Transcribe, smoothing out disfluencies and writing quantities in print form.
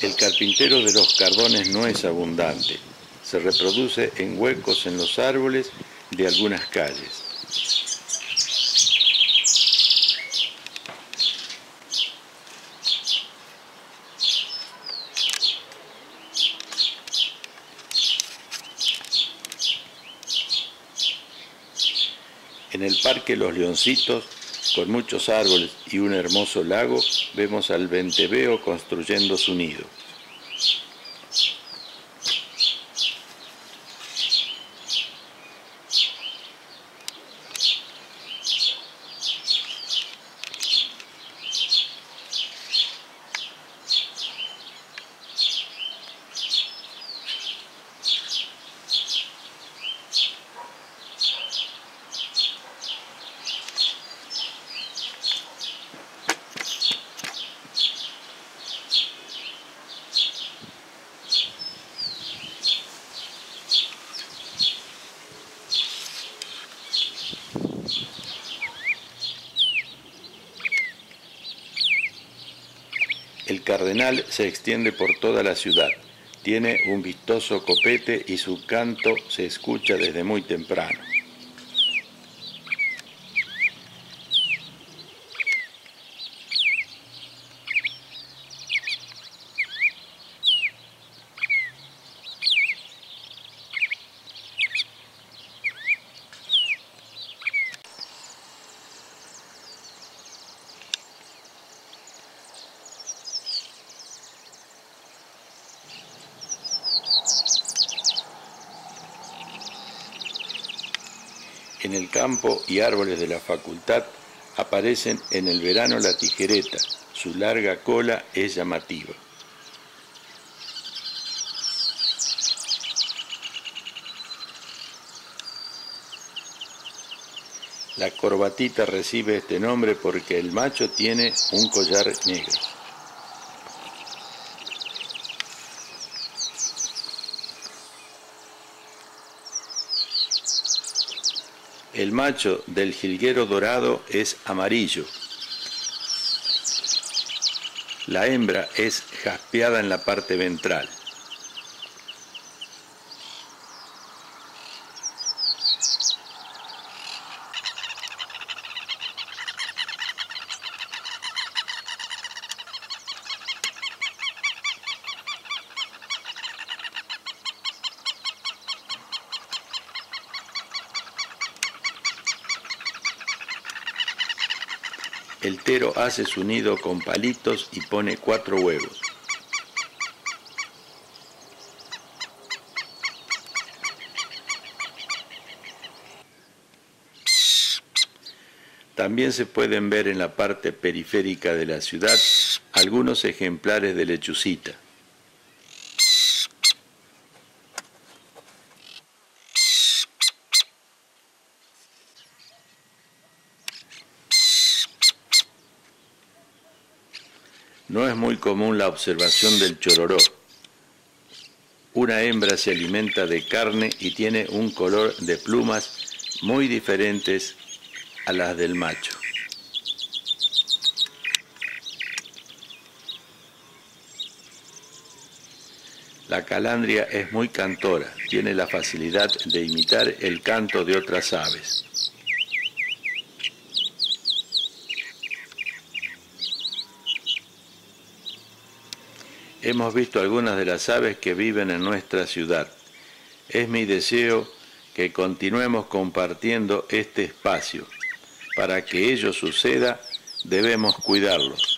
El carpintero de los Cardones no es abundante. Se reproduce en huecos en los árboles de algunas calles. En el Parque Los Leoncitos, con muchos árboles y un hermoso lago, vemos al venteveo construyendo su nido. El cardenal se extiende por toda la ciudad. Tiene un vistoso copete y su canto se escucha desde muy temprano. En el campo y árboles de la facultad aparecen en el verano la tijereta. Su larga cola es llamativa. La corbatita recibe este nombre porque el macho tiene un collar negro. El macho del jilguero dorado es amarillo. La hembra es jaspeada en la parte ventral. El tero hace su nido con palitos y pone 4 huevos. También se pueden ver en la parte periférica de la ciudad algunos ejemplares de lechucita. No es muy común la observación del chororó. Una hembra se alimenta de carne y tiene un color de plumas muy diferentes a las del macho. La calandria es muy cantora, tiene la facilidad de imitar el canto de otras aves. Hemos visto algunas de las aves que viven en nuestra ciudad. Es mi deseo que continuemos compartiendo este espacio. Para que ello suceda, debemos cuidarlos.